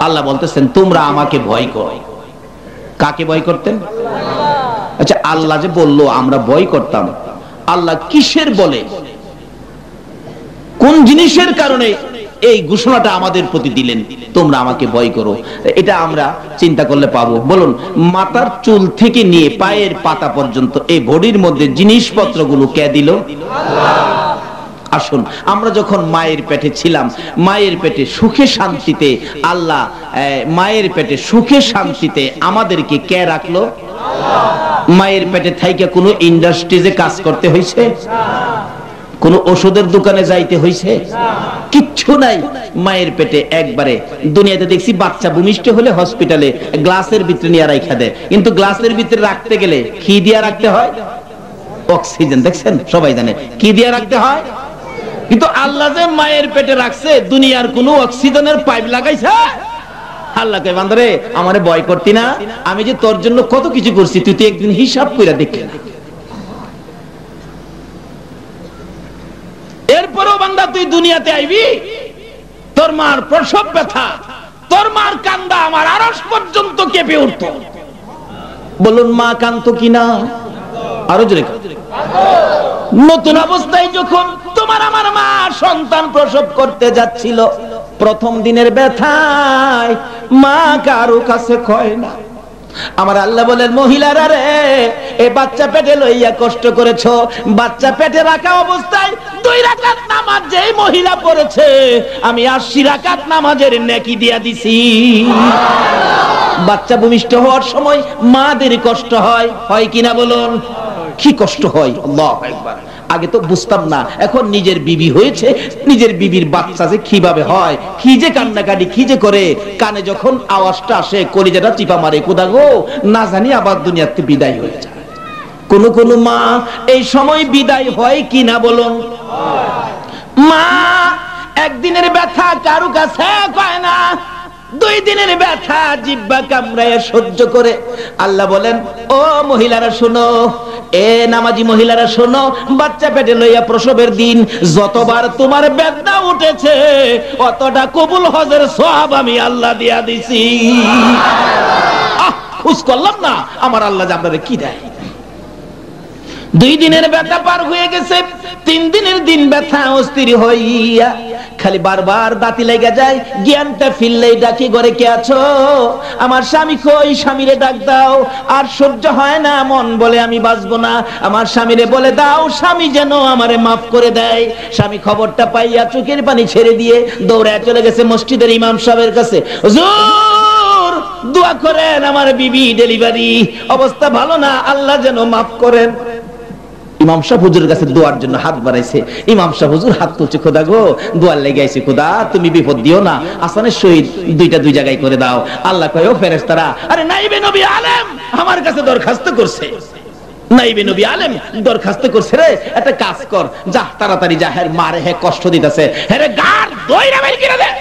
আল্লাহ বলতেছেন তোমরা আমাকে ভয় করো। কাকে ভয় করতেন? আচ্ছা, আল্লাহ যে বললো আমরা ভয় করতাম, আল্লাহ কিসের বলে, কোন জিনিসের কারণে এই ঘোষণাটা আমাদের প্রতি দিলেন তোমরা আমাকে ভয় করো? এটা আমরা চিন্তা করলে পাবো। বলুন, মাথার চুল থেকে নিয়ে পায়ের পাতা পর্যন্ত এই বডির মধ্যে জিনিসপত্রগুলো কে দিল? আসুন, আমরা যখন মায়ের পেটে ছিলাম, মায়ের পেটে সুখে শান্তিতে আল্লাহ, মায়ের পেটে সুখে শান্তিতে আমাদেরকে কে রাখলো? মায়ের পেটে থাইকা কোনো ইন্ডাস্ট্রিজে কাজ করতে হয়েছে? কোন ওষুধের দোকানে যাইতে হয়েছে? কিচ্ছু নাই। মায়ের পেটে একবারে দুনিয়াতে দেখছি বাচ্চা ভূমিষ্ঠ হলে হসপিটালে গ্লাসের ভিতরে নিয়ে রাখা দেয়, কিন্তু গ্লাসের ভিতরে রাখতে গেলে কি দিয়ে রাখতে হয়? অক্সিজেন। দেখছেন, সবাই জানে কি দিয়ে রাখতে হয়। কিন্তু আল্লাহ যে মায়ের পেটে রাখছে, দুনিয়ার কোন অক্সিজেনের পাইপ লাগাইছে? আল্লাহকে বান্দারে আমারে ভয় করতি না? আমি যে তোর জন্য কত কিছু করছি, তুই তো একদিন হিসাব কইরা দেখে না। এরপরও বান্দা তুই দুনিয়াতে আইবি, তোর মার প্রসব ব্যথা, তোর মার কান্দা আমার আরশ পর্যন্ত কেঁপে উঠতো। বলুন, মা কান্দতো কিনা? আরো জোরে। নতুন অবস্থায় যখন তোমার আমার মা সন্তান প্রসব করতে যাচ্ছিল, প্রথম দিনের ব্যথায় মা কারো কাছে কয় না। আমার আল্লাহ বলেন, মহিলারা রে, এই বাচ্চা পেটে লইয়া কষ্ট করেছো, বাচ্চা পেটে রাখা অবস্থায় 2 রাকাত নামাজ যেই মহিলা পড়েছে, আমি 80 রাকাত নামাজের নেকি দিয়া দিছি। বাচ্চা ভূমিষ্ঠ হওয়ার সময় মাদের কষ্ট হয়, হয় কিনা বলুন? কি কষ্ট হয়! আল্লাহু আকবার। আগে তো বুঝতাম না, এখন নিজের বিবি হয়েছে, নিজের বিবির বাচ্চা যে কিভাবে হয়, কি যে কান্নাকাটি, কি যে করে, কানে যখন আওয়াজটা আসে কলিজাটা চিপা মারে, কোদা গো, না জানি আবার দুনিয়াতে বিদায় হয়ে যায়। কোন কোন মা এই সময় বিদায় হয় কিনা বলুন? মা একদিনের ব্যথা কারো কাছে কয় না, 2 দিনের ব্যথা জিহ্বা কামড়ায় সহ্য করে। আল্লাহ বলেন, ও মহিলারা শোনো, এ নামাজি মহিলারা শোনো, বাচ্চা পেটে লইয়া প্রসবের দিন যতবার তোমার বেদনা উঠেছে, অতটা কবুল হজের সওয়াব আমি আল্লাহ দিয়া দিছি। খুশ করলাম না আমার আল্লাহ যে আপনাদের কি দেয়। 2 দিনের ব্যথা পার হয়ে গেছে, 3 দিনের দিন ব্যথা অস্থির হইয়া খালি বারবার দাঁতি লেগে যায়। জ্ঞানটা ফিরলেই ডাকি, ঘরে কে আছো? আমার স্বামী কই? স্বামীরে ডাক দাও। আর সহ্য হয় না, মন বলে আমি বাঁচবো না, আমার স্বামীরে বলে দাও, স্বামী যেন আমারে মাফ করে দেয়। স্বামী খবরটা পাইয়া চোখের পানি ছেড়ে দিয়ে দৌড়ায় চলে গেছে মসজিদের ইমাম সাহেবের কাছে। হুজুর, দোয়া করেন, আমার বিবি ডেলিভারি, অবস্থা ভালো না, আল্লাহ যেন মাফ করেন। ইমাম সাহেব হুজুরের কাছে দোয়ার জন্য হাত বাড়াইছে। ইমাম সাহেব হুজুর হাত তুলছে, খোদা গো, দোয়ার লেগে আইছে, খোদা তুমি বিপদ দিও না, আসানের শহীদ 2টা 2 জায়গায় করে দাও। আল্লাহ কয়, ও ফেরেশতারা, আরে নাইবে নবী আলেম আমার কাছে দরখাস্ত করছে, নাইবে নবী আলেম দরখাস্ত করছে রে, একটা কাজ কর, যা তাড়াতাড়ি যা, হের মারে হে কষ্ট দিতেছে, হেরে গাড় দইরা বের করে দে।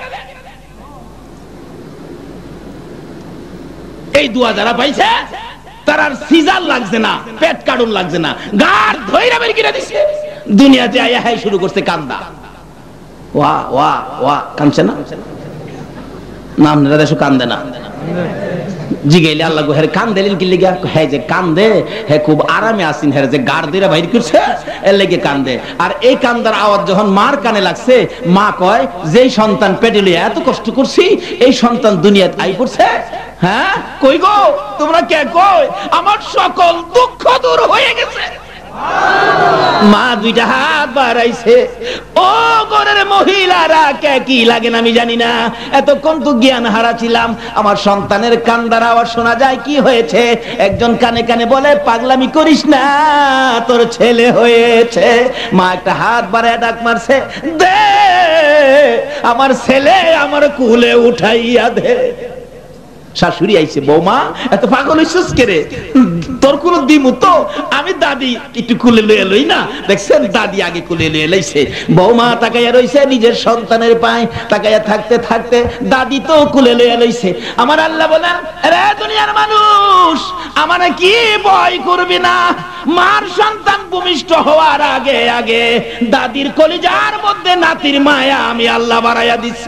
এই দোয়া যারা পাইছে তার আর সিজার লাগছে না, পেট কাটুন লাগছে না, গাড় ধইরা বের করে দিছে। দুনিয়াতে আয়া হাই শুরু করছে কান্দা। ওয়া ওয়া ওয়া, কাঁদছে না? নাম না দেশো কান্দে না। জিগাইলে আল্লাহ গো, হের কান্দেলেন কি লিগা? হে যে কান্দে, হে খুব আরামে আসিন, হের যে গাড় ধইরা বাইর করছে এর লেগে কান্দে। আর এই কান্দার আওয়াজ যখন মার কানে লাগছে, মা কয়, যেই সন্তান পেটে লইয়া এত কষ্ট করছি, এই সন্তান দুনিয়াতে আই পড়ছে। হ্যাঁ, কই গো তোমরা কে? কই আমার সকল দুঃখ দূর হয়ে গেছে। মা 2টা হাত বাড়াইছে। ও ঘরের মহিলারা, কে কি লাগেন আমি জানি না, এতক্ষণ তো জ্ঞান হারা ছিলাম, আমার সন্তানের কান্দার আওয়াজ শোনা যায়, কি হয়েছে? একজন কানে কানে বলে, পাগলামি করিস না, তোর ছেলে হয়েছে। মা একটা হাত বাড়ায় ডাক মারছে, দে আমার ছেলে আমার কুলে উঠাইয়া দে। শাশুড়ি আইছে, বৌমা এত পাগল হইছিস কে রে? তোর কোন দিমু তো আমি দাদি একটু কুলে লইয়া লই না। দেখছেন, দাদি আগে কুলে লইয়া লইছে। বৌমা তাকাইয়া রইছে নিজের সন্তানের পায়, তাকাইয়া থাকতে থাকতে দাদি তো কুলে লইয়া লইছে। আমার আল্লাহ বলেন, রে দুনিয়ার মানুষ, আমারে কি ভয় করবি না? মার সন্তান ভূমিষ্ঠ হওয়ার আগে আগে দাদির কলিজার মধ্যে নাতির মায়া আমি আল্লাহ বাড়াইয়া দিছি।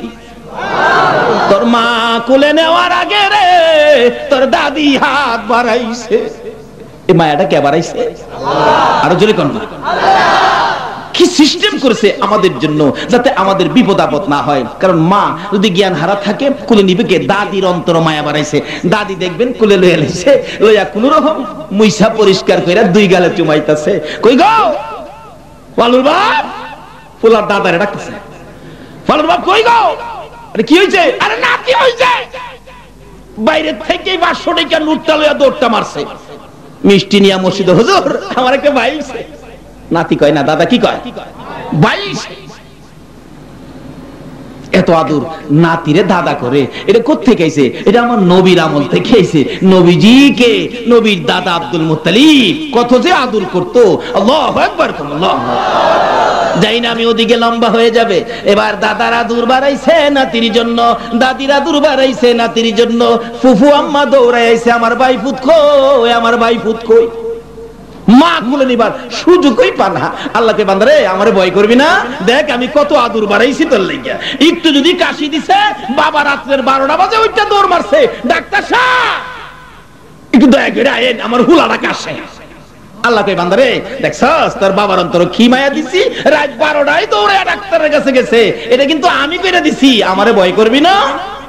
তোর মা কোলে নেওয়ার আগে রে তোর দাদি হাত বাড়াইছে। এই মায়াটা কে বাড়াইছে? আরো জোরে কোন কি সিস্টেম করেছে আমাদের জন্য যাতে আমাদের বিপদ আপদ না হয়। কারণ মা যদি জ্ঞান হারা থাকে কোলে নিবে কে? দাদির অন্তর মায়া বাড়াইছে। দাদি দেখবেন কোলে লইয়া লাইছে, লইয়া কোন রকম মুইসা পরিষ্কার কইরা দুই গালে চুমাইতাছে। কই গো পালুর বাপ? ফুলার দাদারে ডাকতেছে, পালুর বাপ কই গো? আরে কি হইছে? আরে নাতি হইছে। বাইরে থেকে 500 টাকা নোটটা লইয়া দৌড়টা মারছে। মিষ্টি নিয়া মসজিদে, হুজুর আমার একটা ভাই হইছে। নাতি কয় না, দাদা কি কয়? ভাই। এত আদর নাতিরে দাদা করে, এটা কোত্থেকে আইছে? এটা আমার নবীর আমল থেকে আইছে। নবীজিকে নবীর দাদা আব্দুল মুত্তালিব কত যে আদর করতো। আল্লাহু আকবার, আল্লাহ। যাই না আমি ওদিকে, লম্বা হয়ে যাবে। এবার দাদারা দূর বাড়াইছে নাতির জন্য, দাদিরা দূর বাড়াইছে নাতির জন্য। ফুফু আম্মা দৌড়াই আইছে, আমার ভাই ফুত কই, আমার ভাই ফুত কই। মা খুলে নিবার সুযোগই পান না। আল্লাহকে বান্দারে আমারে ভয় করবি না, দেখ আমি কত আদর বাড়াইছি তোর লাগিয়া। একটু যদি কাশি দিছে, বাবা রাত্রের 12টা বাজে ওইটা দৌড় মারছে, ডাক্তার সাহেব একটু দয়া করে আইন, আমার হুলাটা কাশে। আল্লাহকে বান্দারে দেখছস তোর বাবার অন্তর কি মায়া দিছি, রাত 12টায় দৌড়ে ডাক্তারের কাছে গেছে। এটা কিন্তু আমি কইরা দিছি, আমারে ভয় করবি না।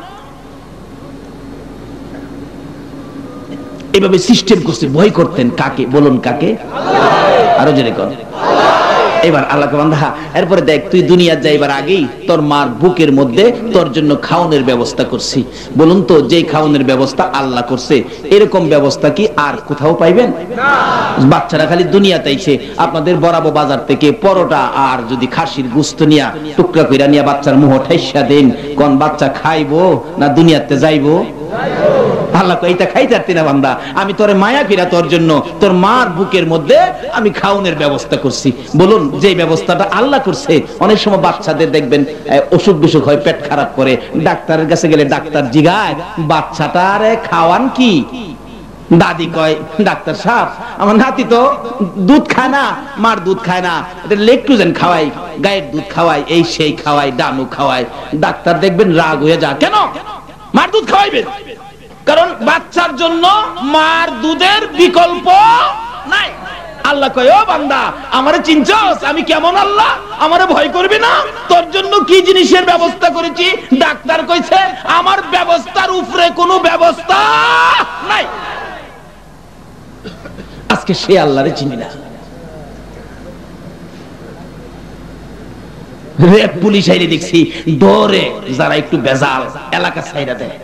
এভাবে সিস্টেম করছে। ভয় করতেন কাকে বলুন? কাকে? আরো জোরে কর। এবার আল্লাহকে বান্দা, এরপরে দেখ তুই দুনিয়া যাইবার আগেই তোর মার বুকের মধ্যে তোর জন্য খাওয়ানোর ব্যবস্থা করছি। বলুন তো, যে খাওয়ানোর ব্যবস্থা আল্লাহ করছে, এরকম ব্যবস্থা কি আর কোথাও পাইবেন? বাচ্চারা খালি দুনিয়াতে আইছে, আপনাদের বরাবো বাজার থেকে পরোটা আর যদি খাসির গোশত নিয়া টুকরা কইরা নিয়া বাচ্চার মুহ ঠাইসা দেন, কোন বাচ্চা খাইবো না দুনিয়াতে যাইবো? আল্লাহ কই এটা খাইতে পারতি না বান্দা, আমি তোরে মায়া কইরা তোর জন্য তোর মার বুকের মধ্যে আমি খাওয়ানোর ব্যবস্থা করছি। বলুন, যে ব্যবস্থাটা আল্লাহ করছে। অনেক সময় বাচ্চাদের দেখবেন অসুখ বিসুখ হয়, পেট খারাপ করে, ডাক্তারের কাছে গেলে ডাক্তার জিগায় বাচ্চাটারে খাওয়ান কি? দাদি কয়, ডাক্তার সাহেব আমার নাতি তো দুধ খায় না, মার দুধ খায় না, এটা লেকটুজেন খাওয়াই, গায়ের দুধ খাওয়াই, এই সেই খাওয়াই, ডানু খাওয়াই। ডাক্তার দেখবেন রাগ হয়ে যা, কেন মার দুধ খাওয়াইবেন? কারণ বাচ্চার জন্য মার দুধের বিকল্প নাই। আল্লাহ কয়, ও বান্দা আমারে চিনছস আমি কেমন আল্লাহ? আমারে ভয় করবি না? তোর জন্য কি জিনিসের ব্যবস্থা করেছি। ডাক্তার কইছে আমার ব্যবস্থার উপরে কোনো ব্যবস্থা নাই। আজকে সে আল্লাহরে চিনি না। রেপ পুলিশ আইলে দেখছি দৌড়ে যারা একটু বেজাল এলাকা ছাইরা দেয়।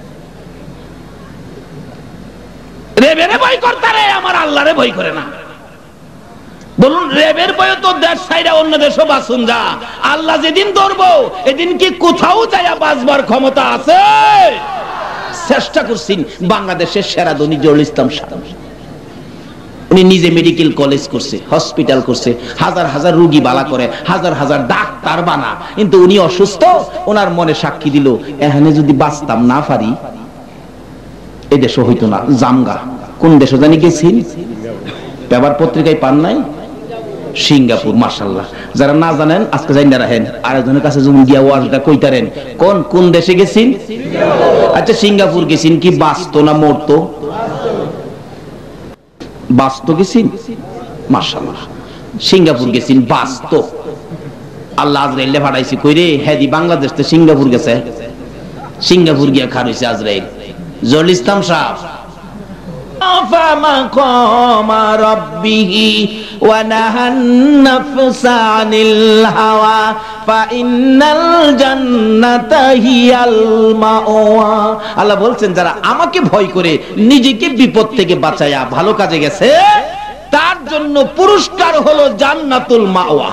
রেবেরে ভয় করতারে, আমার আল্লাহরে ভয় করে না। বলুন, রেবের ভয়ে তো দেশ ছাইরা অন্য দেশও বাঁচুন যা। আল্লাহ যেদিন ধরবো এদিন কি কোথাও যাইয়া বাঁচবার ক্ষমতা আছে? চেষ্টা করছেন বাংলাদেশের সেরা ধনী জহুরুল ইসলাম সাহেব। উনি নিজে মেডিকেল কলেজ করছে, হসপিটাল করছে, হাজার হাজার রোগী বালা করে, হাজার হাজার ডাক্তার বানা। কিন্তু উনি অসুস্থ, ওনার মনে সাক্ষী দিল এখানে যদি বাঁচতাম না পারি এই দেশও হইতো না, জামগা। কোন দেশে জানি গেছেন? পেপার পত্রিকায় পান নাই? সিঙ্গাপুর। মাশাআল্লাহ, যারা না জানেন আজকে জানিয়ে রাখেন, আরেকজনের কাছে যখন গিয়া ওয়াজটা কইতারেন কোন দেশে গেছেন? আচ্ছা সিঙ্গাপুর গেছেন, কি বাঁচতো না মরতো? বাঁচতো গেছেন, মাশাআল্লাহ। সিঙ্গাপুর গেছেন, বাঁচতো। আল্লাহ আজরাইলে পাঠাইছে, কইরে হেদি বাংলাদেশ থেকে সিঙ্গাপুর গেছে। সিঙ্গাপুর গিয়া খার হইছে আজরাইল। জহুরুল ইসলাম সাহেব فمقام ربه ونهى النفس عن الهوى فإن الجنة هي المأوى। আল্লাহ বলছেন যারা আমাকে ভয় করে নিজেকে বিপদ থেকে বাঁচায়া ভালো কাজে গেছে তার জন্য পুরস্কার হলো জান্নাতুল মাওয়া।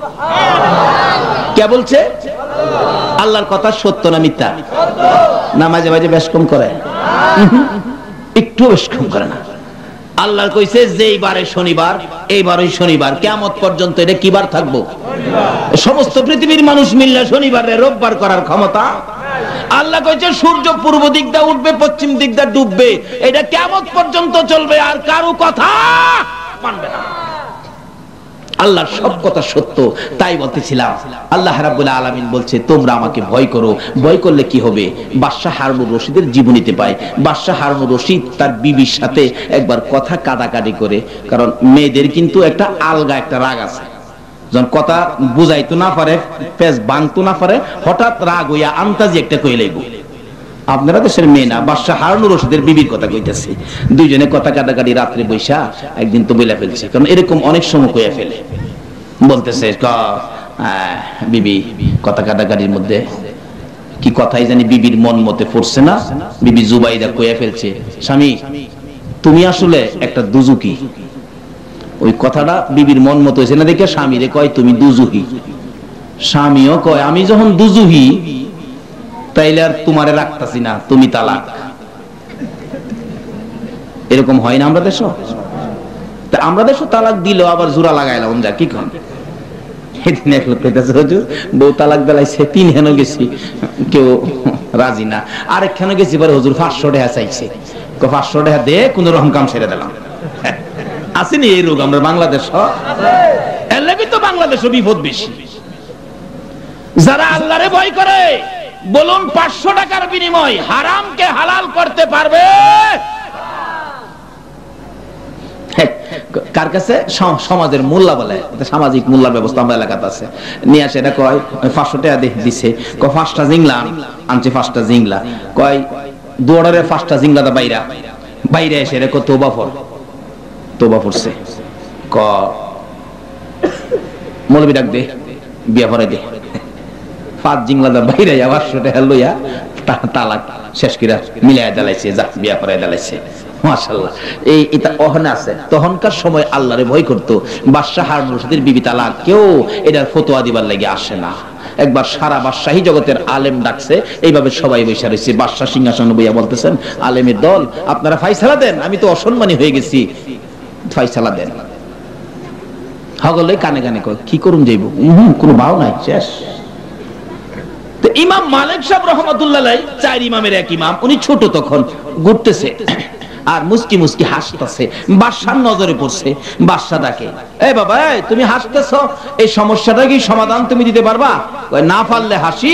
কে বলছে? আল্লাহর কথা সত্য না মিথ্যা? না মাঝে মাঝে বেশ কম করে, একটু বেশ কম করে না। আল্লাহ কইছে যে এইবারে শনিবার, এইবারই শনিবার, কিয়ামত পর্যন্ত এটা কি বার থাকবো? সমস্ত পৃথিবীর মানুষ মিললে শনিবারে রোববার করার ক্ষমতা। আল্লাহ কইছে সূর্য পূর্ব দিক দিয়ে উঠবে, পশ্চিম দিক দিয়ে ডুববে, এটা কিয়ামত পর্যন্ত চলবে, আর কারো কথা মানবে না। আল্লাহর সব কথা সত্য, তাই বলতেছিলাম। আল্লাহ রাব্বুল আলামিন বলছে তোমরা আমাকে ভয় করো। ভয় করলে কি হবে? বাদশাহ হারুনুর রশিদের জীবনীতে পায়, বাদশাহ হারুনুর রশিদ তার বিবির সাথে একবার কথা কাটাকাটি করে, কারণ মেয়েদের কিন্তু একটা আলগা একটা রাগ আছে, যখন কথা বুঝাইতো না পারে, পেজ ভাঙতো না পারে, হঠাৎ রাগ হইয়া আন্তাজি একটা কই লাইব। আপনারা দেশের মেয়ে না, বাদশাহ হারুনুর রশিদের বিবির কথা কইতেছে। দুইজনে কথা কাটাকাটি রাত্রে বৈশা একদিন তো বইলা ফেলছে, কারণ এরকম অনেক সময় কইয়া ফেলে। বলতেছে বিবি, কথা কাটাকাটির মধ্যে কি কথাই জানি বিবির মন মতে পড়ছে না, বিবি জুবাইদা কইয়া ফেলছে, স্বামী তুমি আসলে একটা দুজুকি। ওই কথাটা বিবির মন মতো হয়েছে না দেখে স্বামীরে কয় তুমি দুজুহি। স্বামীও কয় আমি যখন দুজুহি তাইলে আর তোমারে রাখতাছি না, তুমি তালাক। এরকম হয় না আমরা দেশ? আমরা দেশ তালাক দিল আবার জোড়া লাগাইলাম, যা কি কন এদিন এক লোক কইতাছে হুজুর বউ তালাক বেলাইছে, 3 হেন গেছি কেউ রাজি না, আরেকখানে গেছি পরে হুজুর 500 টাকা চাইছে, 500 টাকা দে কোন রকম কাম ছেড়ে দিলাম। আসেনি এই রোগ আমরা বাংলাদেশ? এর লাগি তো বাংলাদেশে বিপদ বেশি। যারা আল্লাহরে ভয় করে বলুন 500 টাকার বিনিময় হারামকে হালাল করতে পারবে? কার কাছে? সমাজের মোল্লা বলে, সামাজিক মোল্লার ব্যবস্থা আমরা এলাকাতে আছে, নিয়ে আসে এটা কয় 500 টাকা দিছে, কয় 5টা জিংলা আনছে, 5টা জিংলা, কয় দুয়ারে 5টা জিংলা দা বাইরা বাইরে এসে রে কয় তওবা পড়। তওবা পড়ছে, ক মৌলবি ডাক দে, বিয়া পড়াই দে। 5 জিংলা দা বাইরে 500 টাকা লইয়া তালাক শেষ করে মিলাইয়া দিলাইছে, যা বিয়া পড়াই দিলাইছে। মাশাআল্লাহ, এই এটা ওখানে আছে। তখনকার সময় আল্লাহরে ভয় করতো। বাদশাহ হারুনুর রশিদের বিবি তালাক কেউ এটার ফতোয়া দিবার লাগি আসে না। একবার সারা বাদশাহী জগতের আলেম ডাকছে, এইভাবে সবাই বসে রয়েছে, বাদশাহ সিংহাসনে বইয়া বলতেছেন আলেমের দল আপনারা ফাইসালা দেন, আমি তো অসম্মানী হয়ে গেছি, ফাইসালা দেন। হগলে কানে কানে কয় কি করুন যাইব, কোনো ভাও নাই, শেষ। তো ইমাম মালিক সাহেব রহমাতুল্লাহ আলাইহি 4 ইমামের এক ইমাম, উনি ছোট তখন, ঘুরতেছে আর মুস্কি মুস্কি হাসতেছে, বাদশার নজরে পড়ছে। বাদশা ডাকে, এই বাবা তুমি হাসতেছো, এই সমস্যাটা কি সমাধান তুমি দিতে পারবা? কয় না পারলে হাসি,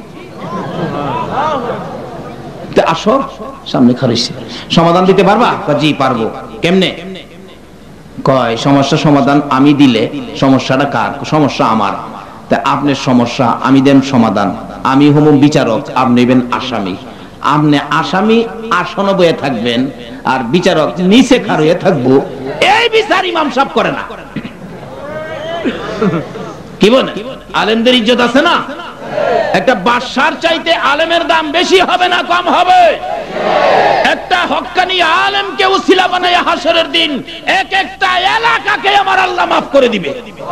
আসো সামনে খারিছে, সমাধান দিতে পারবা? কয় জি পারবো। কেমনে? কয় সমস্যা সমাধান আমি দিলে সমস্যাটা কার? সমস্যা আমার। তা আপনার সমস্যা আমি দেন সমাধান, আমি হব বিচারক, আপনি হবেন আসামি। আপনি আসামি আসনে বয়ে থাকবেন আর বিচারক নিচে খাড়িয়ে থাকবো, এই বিচার ইমাম সাহেব করে না। কি বলে? আলেমদের ইজ্জত আছে না? একটা বাদশার চাইতে আলেমের দাম বেশি হবে না কম হবে? একটা হক্কানি আলেমকে উসিলা বানায়া হাসরের দিন এক একটা এলাকাকে আমার আল্লাহ মাফ করে দিবে।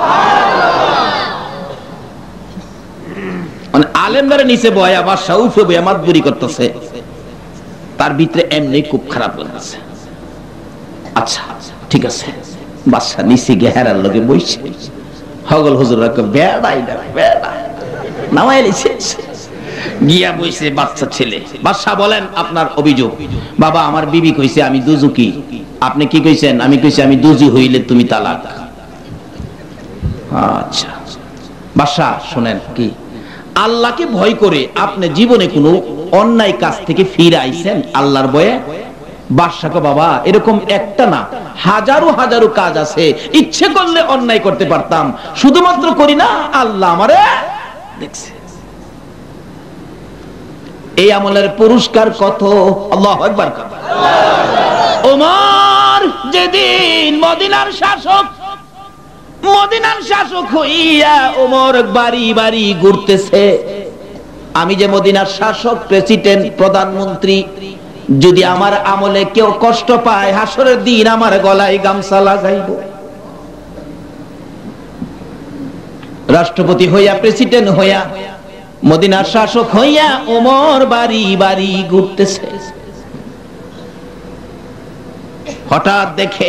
মানে আলেমদারে নিচে বয়া বাদশা উপরে বয়া মাতবুরি করতেছে, তার ভিতরে এমনি খুব খারাপ লাগছে। আচ্ছা ঠিক আছে, বাদশা নিচে গিয়ে হেরার লগে বইছে, হগল হুজুর বেড়াই বেড়া নামাই লিছে, গিয়া বইছে বাচ্চা ছেলে। বাদশা বলেন আপনার অভিযোগ? বাবা আমার বিবি কইছে আমি দুজুকি। আপনি কি কইছেন? আমি কইছি আমি দুজু হইলে তুমি তালাক। আচ্ছা বাদশা শুনেন, কি আল্লাহকে ভয় করে আপনি জীবনে কোনো অন্যায় কাজ থেকে ফিরে আইছেন আল্লাহর ভয়ে? বাদশাকে বাবা এরকম একটা না হাজারো হাজারো কাজ আছে, ইচ্ছে করলে অন্যায় করতে পারতাম, শুধুমাত্র করি না, আল্লাহ আমারে দেখছে। এই আমলের পুরস্কার কত! আল্লাহু আকবার। ওমর যেদিন মদিনার শাসক হইয়া ওমর বাড়ি বাড়ি ঘুরতেছে, আমি যে মদিনার শাসক, প্রেসিডেন্ট, প্রধানমন্ত্রী, যদি আমার আমলে কেউ কষ্ট পায় হাসরের দিন আমার গলায় গামছা লাগাইব। রাষ্ট্রপতি হইয়া, প্রেসিডেন্ট হইয়া, মদিনার শাসক হইয়া ওমর বাড়ি বাড়ি ঘুরতেছে। হঠাৎ দেখে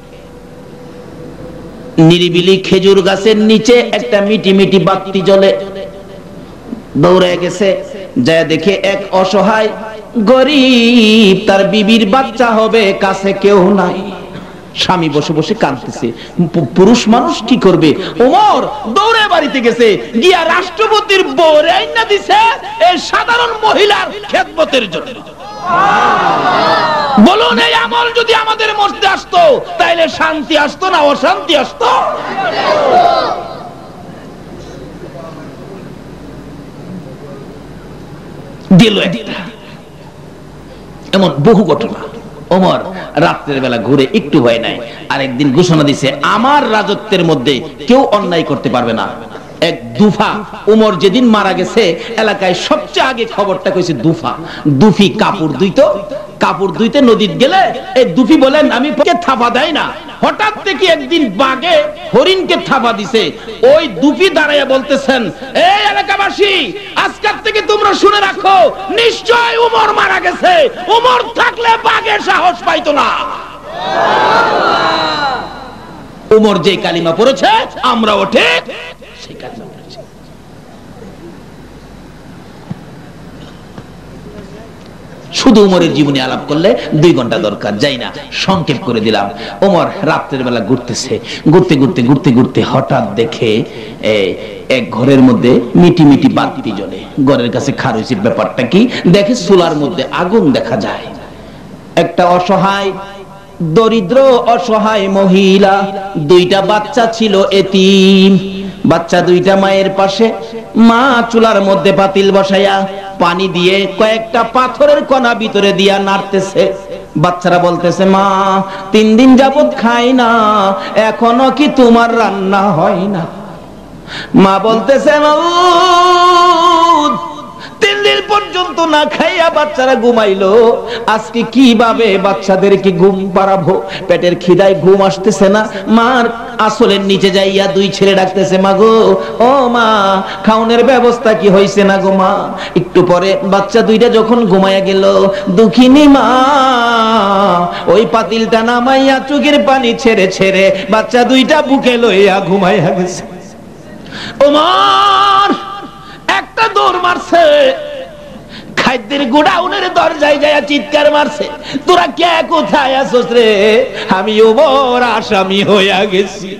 নিরিবিলি খেজুর গাছের নিচে একটা মিটি মিটি বাতি জ্বলে। দৌড়ে গেছে, যায় দেখে এক অসহায় গরিব, তার বিবির বাচ্চা হবে, কাছে কেউ নাই। স্বামী বসে বসে কাঁদতেছে। পুরুষ মানুষ কি করবে? ওমর দৌড়ে বাড়িতে গেছে, গিয়া রাষ্ট্রপতির বউরে আইনা দিছে এই সাধারণ মহিলার খেদমতের জন্য। বলুন, এই আমল যদি আমাদের মধ্যে আসতো তাইলে শান্তি আসতো না অশান্তি আসতো? দিল এমন বহু ঘটনা। ওমর রাত্রের বেলা ঘুরে একটু ভয় নাই, আরেকদিন ঘোষণা দিছে আমার রাজত্বের মধ্যে কেউ অন্যায় করতে পারবে না। এক দুফা, ওমর যেদিন মারা গেছে এলাকায় সবচেয়ে আগে খবরটা কইছে দুফা। দুফি কাপড় ধুইতো, কাপড় ধুইতে নদীতে গেলে এই দুফি বলেন আমি থাপা দেয় না, হঠাৎ থেকে একদিন বাঘে হরিণকে থাপা দিছে। ওই দুফি দাঁড়াইয়া বলতেছেন, এই এলাকাবাসী আজকের থেকে তোমরা শুনে রাখো, নিশ্চয় ওমর মারা গেছে, ওমর থাকলে বাঘের সাহস পাইতো না। ওমর যে কালিমা পড়েছে আমরাও ঠিক সেই কালিমা পড়েছি। শুধু ওমরের জীবনে আলাপ করলে 2 ঘন্টা দরকার, যাই না, সংক্ষেপ করে দিলাম। ওমর রাত্রের বেলা ঘুরতেছে, ঘুরতে ঘুরতে ঘুরতে ঘুরতে হঠাৎ দেখে এক ঘরের মধ্যে মিটি মিটি বাতি জ্বলে। ঘরের কাছে খাড় হইছে, ব্যাপারটা কি? দেখে চুলার মধ্যে আগুন দেখা যায়। একটা অসহায় দরিদ্র অসহায় মহিলা, 2টা বাচ্চা ছিল এতিম। বাচ্চা 2টা মায়ের পাশে, মা চুলার মধ্যে পাতিল বসাইয়া পানি দিয়ে কয়েকটা পাথরের কণা ভিতরে দিয়া নাড়তেছে। বাচ্চারা বলতেছে, মা 3 দিন যাবত খাই না, এখনো কি তোমার রান্না হয় না? মা বলতেছে, 3 দিন পর্যন্ত না খাইয়া বাচ্চারা ঘুমাইলো, আজকে কিভাবে বাচ্চাদেরকে ঘুম পাড়াবো? পেটের খিদায় ঘুম আসতেছে না। মার আসলের নিচে যাইয়া 2 ছেলে ডাকতেছে, মা গো, ও মা, খাওনের ব্যবস্থা কি হইছে না গো মা? একটু পরে বাচ্চা 2টা যখন ঘুমাইয়া গেল, দুঃখিনী মা ওই পাতিলটা নামাইয়া চোখের পানি ছেড়ে ছেড়ে বাচ্চা 2টা বুকে লইয়া ঘুমাইয়া গেছে। ওমর একটা দৌড় মারছে, খাদ্যের গোডাউনের দরজায় যায় চিৎকার মারছে, তোরা কে কোথায় আছোস রে? আমি ওমর আসামি হইয়া গেছি।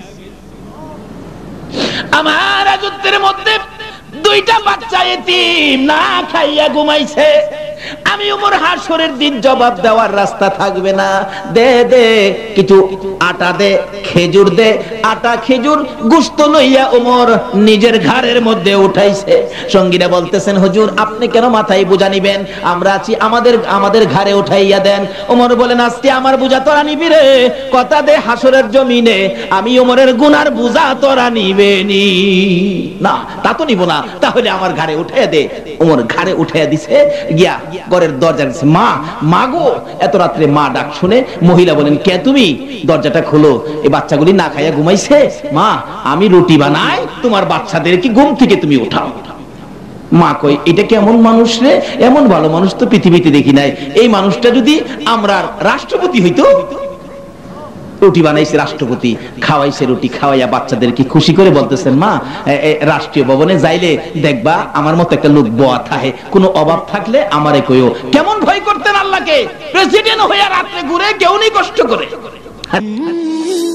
আমার রাজত্বের মধ্যে 2টা বাচ্চা এতিম না খাইয়া ঘুমাইছে। আমি ওমর হাসরের দিন জবাব দেওয়ার রাস্তা থাকবে না। দে দে কিছু আটা দে, খেজুর দে। আটা খেজুর গোশত লইয়া ওমর নিজের ঘাড়ের মধ্যে উঠাইছে। সঙ্গীরা বলতেছেন, হুজুর আপনি কেন মাথায় বোঝা নিবেন? আমরা আছি, আমাদের ঘাড়ে উঠাইয়া দেন। ওমর বলেন, আজকে আমার বোঝা তোরা নিবি রে? কথা দে হাসরের জমিনে আমি ওমরের গুনার বোঝা তোরা নিবেনি না। তা তো নিব না, তাহলে আমার ঘাড়ে উঠাইয়া দে। ওমর ঘাড়ে উঠাইয়া দিছে, গিয়া ঘরের দরজা দিছে। মা, মা গো। এত রাত্রে মা ডাক শুনে মহিলা বলেন, কে তুমি? দরজাটা খোলো, এই বাচ্চাগুলি না খাইয়া ঘুমাইছে। মা, আমি রুটি বানাই, তোমার বাচ্চাদেরকে ঘুম থেকে তুমি উঠাও। মা কই, এটা কেমন মানুষ রে? এমন ভালো মানুষ তো পৃথিবীতে দেখি নাই। এই মানুষটা যদি আমরা রাষ্ট্রপতি হইতো। রুটি বানাইছে রাষ্ট্রপতি, খাওয়াইছে, রুটি খাওয়াইয়া বাচ্চাদেরকে খুশি করে বলতেছেন, মা রাষ্ট্রীয় ভবনে যাইলে দেখবা আমার মতো একটা লোক বোয়া থাকে, কোনো অভাব থাকলে আমারে কইও। কেমন ভয় করতেন আল্লাহকে! প্রেসিডেন্ট হইয়া রাত্রে ঘুরে কেউ নেই কষ্ট করে।